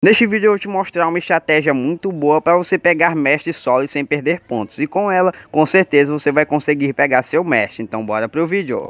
Neste vídeo eu vou te mostrar uma estratégia muito boa para você pegar mestre solo sem perder pontos. E com ela, com certeza você vai conseguir pegar seu mestre. Então bora pro vídeo.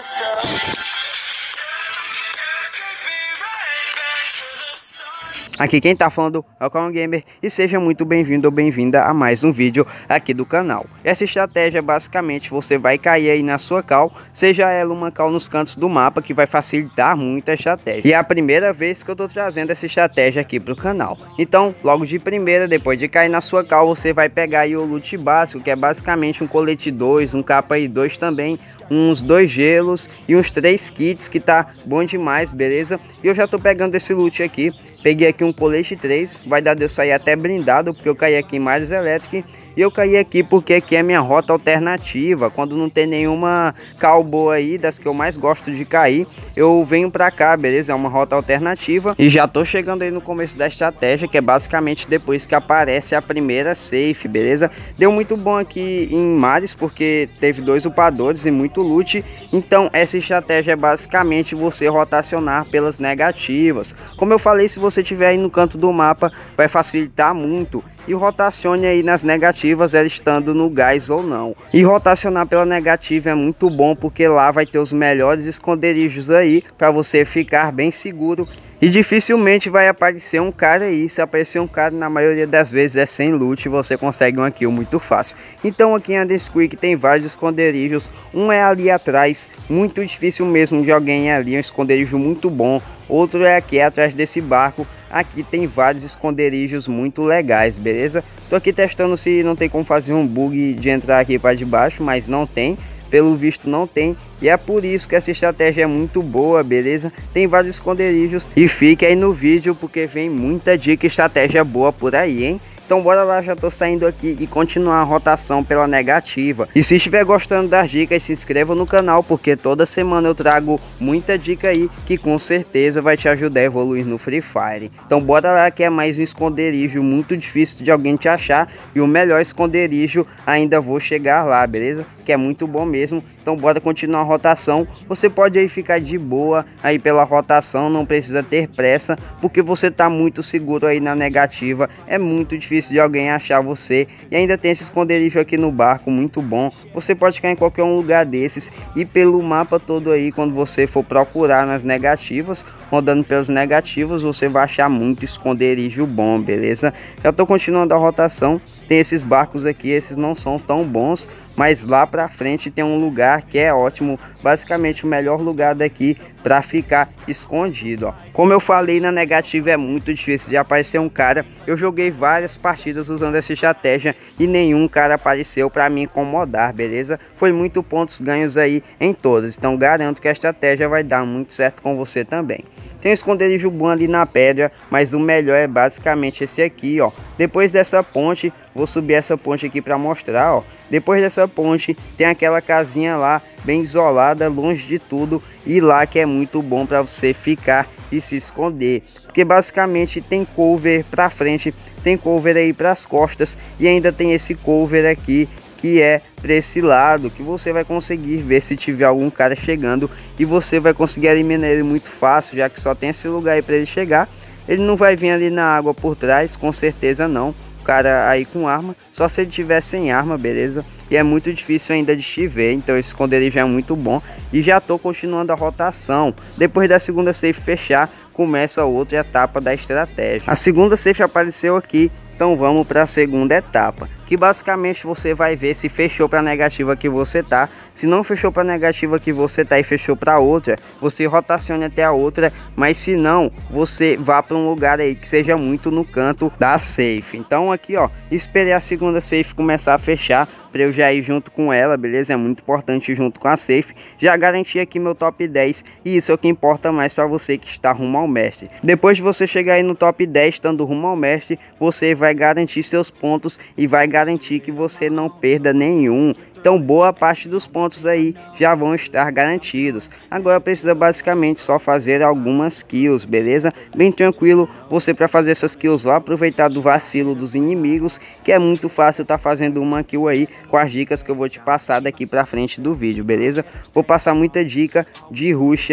Aqui quem tá falando é o Call Gamer e seja muito bem-vindo ou bem-vinda a mais um vídeo aqui do canal. Essa estratégia basicamente você vai cair aí na sua call, seja ela uma call nos cantos do mapa, que vai facilitar muito a estratégia. E é a primeira vez que eu tô trazendo essa estratégia aqui pro canal. Então, logo de primeira, depois de cair na sua call, você vai pegar aí o loot básico, que é basicamente um colete 2, um capa aí 2 também, uns 2 gelos e uns 3 kits, que tá bom demais, beleza? E eu já tô pegando esse loot aqui. Peguei aqui um colete 3, vai dar de eu sair até blindado, porque eu caí aqui em Mares Elétrica. E eu caí aqui porque aqui é minha rota alternativa. Quando não tem nenhuma call boa aí, das que eu mais gosto de cair, eu venho pra cá, beleza? É uma rota alternativa. E já tô chegando aí no começo da estratégia, que é basicamente depois que aparece a primeira safe, beleza? Deu muito bom aqui em Mares, porque teve 2 upadores e muito loot. Então essa estratégia é basicamente você rotacionar pelas negativas. Como eu falei, se você estiver aí no canto do mapa, vai facilitar muito. E rotacione aí nas negativas, ela estando no gás ou não. E rotacionar pela negativa é muito bom, porque lá vai ter os melhores esconderijos aí para você ficar bem seguro. E dificilmente vai aparecer um cara aí. Se aparecer um cara, na maioria das vezes é sem loot, você consegue uma kill muito fácil. Então aqui em Undersquick tem vários esconderijos. Um é ali atrás, muito difícil mesmo de alguém ali, um esconderijo muito bom. Outro é aqui atrás desse barco. Aqui tem vários esconderijos muito legais, beleza? Tô aqui testando se não tem como fazer um bug de entrar aqui para debaixo, mas não tem. Pelo visto não tem, e é por isso que essa estratégia é muito boa, beleza? Tem vários esconderijos e fique aí no vídeo, porque vem muita dica e estratégia boa por aí, hein? Então bora lá, já tô saindo aqui e continuar a rotação pela negativa. E se estiver gostando das dicas, se inscreva no canal, porque toda semana eu trago muita dica aí que com certeza vai te ajudar a evoluir no Free Fire. Então bora lá, que é mais um esconderijo muito difícil de alguém te achar, e o melhor esconderijo ainda vou chegar lá, beleza? Que é muito bom mesmo. Então bora continuar a rotação. Você pode aí ficar de boa aí pela rotação, não precisa ter pressa, porque você tá muito seguro aí na negativa. É muito difícil de alguém achar você. E ainda tem esse esconderijo aqui no barco, muito bom. Você pode ficar em qualquer um lugar desses, e pelo mapa todo aí, quando você for procurar nas negativas, rodando pelos negativos, você vai achar muito esconderijo bom, beleza? Já tô continuando a rotação. Tem esses barcos aqui, esses não são tão bons, mas lá pra frente tem um lugar que é ótimo, basicamente o melhor lugar daqui para ficar escondido, ó. Como eu falei, na negativa é muito difícil de aparecer um cara. Eu joguei várias partidas usando essa estratégia e nenhum cara apareceu para me incomodar, beleza? Foi muito pontos ganhos aí em todas, então garanto que a estratégia vai dar muito certo com você também. Tem um esconderijo bom ali na pedra, mas o melhor é basicamente esse aqui, ó. Depois dessa ponte, vou subir essa ponte aqui para mostrar, ó. Depois dessa ponte tem aquela casinha lá, bem isolada, longe de tudo, e lá que é muito bom para você ficar e se esconder, porque basicamente tem cover para frente, tem cover aí para as costas, e ainda tem esse cover aqui que é para esse lado, que você vai conseguir ver se tiver algum cara chegando, e você vai conseguir eliminar ele muito fácil, já que só tem esse lugar aí para ele chegar. Ele não vai vir ali na água por trás, com certeza não. O cara aí com arma, só se ele tiver sem arma, beleza? E é muito difícil ainda de te ver, então esse esconderijo é muito bom. E já tô continuando a rotação. Depois da segunda safe fechar, começa outra etapa da estratégia. A segunda safe apareceu aqui, então vamos para a segunda etapa, que basicamente você vai ver se fechou para a negativa que você tá. Se não fechou para a negativa que você tá e fechou para outra, você rotacione até a outra, mas se não, você vá para um lugar aí que seja muito no canto da safe. Então aqui, ó, esperei a segunda safe começar a fechar para eu já ir junto com ela, beleza? É muito importante ir junto com a safe. Já garanti aqui meu top 10, e isso é o que importa mais para você que está rumo ao mestre. Depois de você chegar aí no top 10 estando rumo ao mestre, você vai garantir seus pontos e vai garantir que você não perda nenhum. Então boa parte dos pontos aí já vão estar garantidos. Agora precisa basicamente só fazer algumas kills, beleza? Bem tranquilo, você para fazer essas kills vai aproveitar do vacilo dos inimigos, que é muito fácil tá fazendo uma kill aí com as dicas que eu vou te passar daqui pra frente do vídeo, beleza? Vou passar muita dica de rush aí.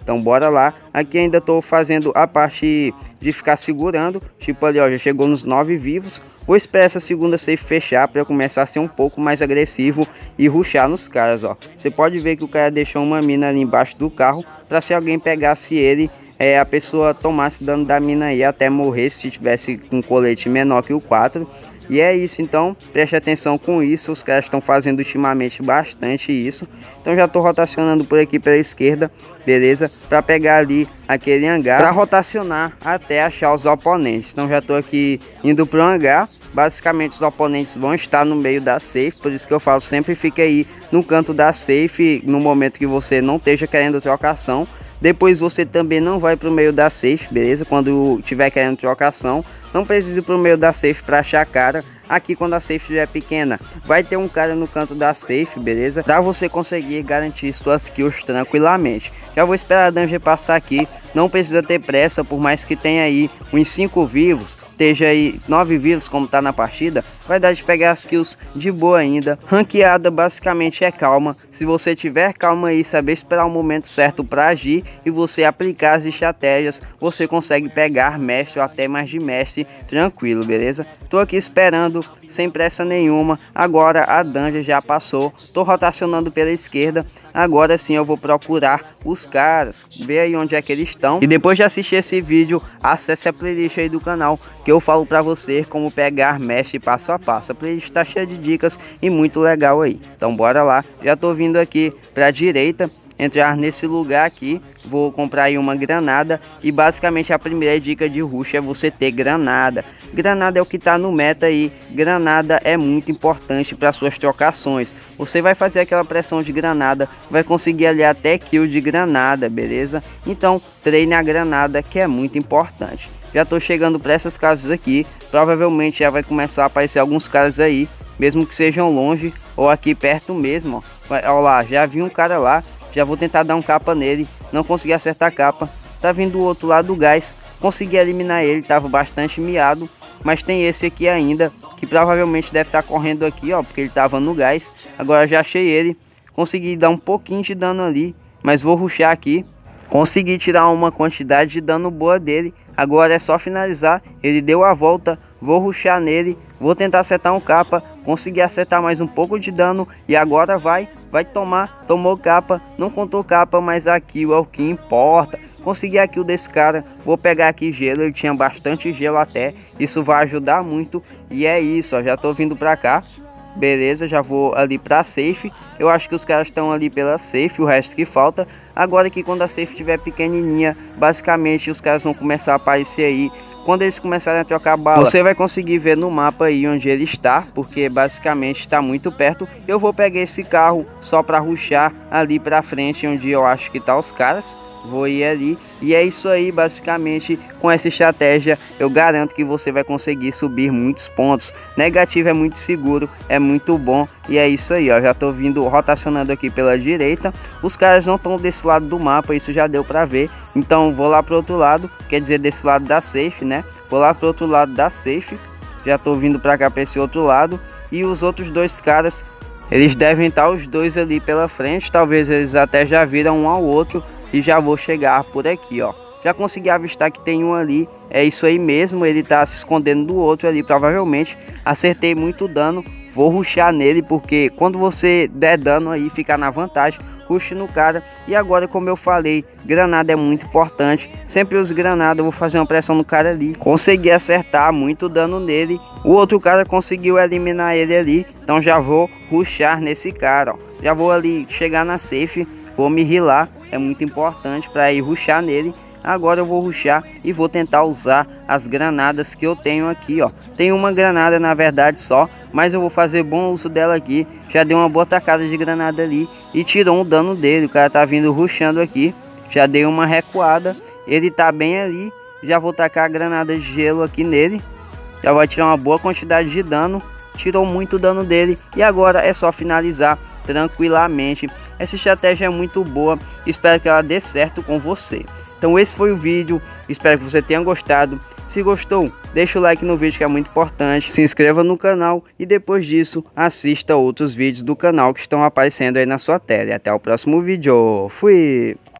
Então bora lá. Aqui ainda tô fazendo a parte de ficar segurando. Tipo ali, ó, já chegou nos 9 vivos. Vou esperar essa segunda safe fechar para eu começar a ser um pouco mais agressivo e rushar nos caras, ó. Você pode ver que o cara deixou uma mina ali embaixo do carro para se alguém pegasse ele, a pessoa tomasse dano da mina aí até morrer se tivesse um colete menor que o 4. E é isso, então preste atenção com isso, os caras estão fazendo ultimamente bastante isso. Então já estou rotacionando por aqui pela esquerda, beleza? Para pegar ali aquele hangar, para rotacionar até achar os oponentes. Então já estou aqui indo para o hangar, basicamente os oponentes vão estar no meio da safe, por isso que eu falo, sempre fique aí no canto da safe, no momento que você não esteja querendo trocação. Depois você também não vai para o meio da safe, beleza? Quando tiver querendo trocação, não precisa ir para o meio da safe para achar cara. Aqui quando a safe estiver pequena, vai ter um cara no canto da safe, beleza? Para você conseguir garantir suas kills tranquilamente. Já vou esperar a dungeon passar aqui. Não precisa ter pressa, por mais que tenha aí uns 5 vivos, esteja aí 9 vivos como tá na partida, vai dar de pegar as kills de boa ainda. Ranqueada basicamente é calma. Se você tiver calma aí, saber esperar o momento certo para agir e você aplicar as estratégias, você consegue pegar mestre ou até mais de mestre tranquilo, beleza? Tô aqui esperando sem pressa nenhuma. Agora a dungeon já passou, tô rotacionando pela esquerda. Agora sim eu vou procurar os caras, ver aí onde é que eles estão. E depois de assistir esse vídeo, acesse a playlist aí do canal, que eu falo pra você como pegar mestre passo a passo. A playlist tá cheia de dicas e muito legal aí. Então bora lá. Já tô vindo aqui pra direita, entrar nesse lugar aqui. Vou comprar aí uma granada. E basicamente a primeira dica de rush é você ter granada. Granada é o que tá no meta aí. Granada é muito importante para suas trocações. Você vai fazer aquela pressão de granada, vai conseguir ali até kill de granada, beleza? Então treine a granada, que é muito importante. Já tô chegando para essas casas aqui. Provavelmente já vai começar a aparecer alguns caras aí, mesmo que sejam longe ou aqui perto mesmo, ó. Olha lá, já vi um cara lá. Já vou tentar dar um capa nele. Não consegui acertar a capa. Tá vindo o outro lado do gás. Consegui eliminar ele, tava bastante miado. Mas tem esse aqui ainda, que provavelmente deve estar correndo aqui, ó, porque ele tava no gás. Agora já achei ele. Consegui dar um pouquinho de dano ali, mas vou rushar aqui. Consegui tirar uma quantidade de dano boa dele. Agora é só finalizar. Ele deu a volta, vou rushar nele. Vou tentar acertar um capa. Consegui acertar mais um pouco de dano. E agora vai tomar. Tomou capa, não contou capa, mas a kill é o que importa. Consegui a kill desse cara. Vou pegar aqui gelo, ele tinha bastante gelo até. Isso vai ajudar muito. E é isso, ó, já tô vindo pra cá. Beleza, já vou ali pra safe. Eu acho que os caras estão ali pela safe, o resto que falta. Agora que quando a safe estiver pequenininha, basicamente os caras vão começar a aparecer aí. Quando eles começarem a trocar bala, você vai conseguir ver no mapa aí onde ele está, porque basicamente está muito perto. Eu vou pegar esse carro só para rushar ali para frente, onde eu acho que tá os caras. Vou ir ali e é isso aí. Basicamente com essa estratégia eu garanto que você vai conseguir subir muitos pontos. Negativo é muito seguro, é muito bom. E é isso aí, ó, já tô vindo rotacionando aqui pela direita. Os caras não estão desse lado do mapa, isso já deu pra ver. Então vou lá pro outro lado, quer dizer desse lado da safe, né? Vou lá pro outro lado da safe. Já tô vindo pra cá, pra esse outro lado. E os outros dois caras, eles devem estar os dois ali pela frente. Talvez eles até já viram um ao outro. E já vou chegar por aqui, ó. Já consegui avistar que tem um ali. É isso aí mesmo, ele tá se escondendo do outro ali, provavelmente. Acertei muito dano. Vou rushar nele, porque quando você der dano aí, fica na vantagem. Rush no cara. E agora, como eu falei, granada é muito importante. Sempre uso granada, vou fazer uma pressão no cara ali. Consegui acertar muito dano nele. O outro cara conseguiu eliminar ele ali. Então já vou rushar nesse cara, ó. Já vou ali chegar na safe. Vou me healar, é muito importante para ir rushar nele. Agora eu vou rushar e vou tentar usar as granadas que eu tenho aqui, ó. Tem uma granada na verdade só, mas eu vou fazer bom uso dela aqui. Já dei uma boa tacada de granada ali e tirou um dano dele. O cara tá vindo rushando aqui. Já dei uma recuada, ele tá bem ali. Já vou tacar a granada de gelo aqui nele. Já vai tirar uma boa quantidade de dano. Tirou muito dano dele e agora é só finalizar tranquilamente. Essa estratégia é muito boa, espero que ela dê certo com você. Então esse foi o vídeo, espero que você tenha gostado. Se gostou, deixa o like no vídeo, que é muito importante. Se inscreva no canal e depois disso assista outros vídeos do canal que estão aparecendo aí na sua tela. E até o próximo vídeo. Fui!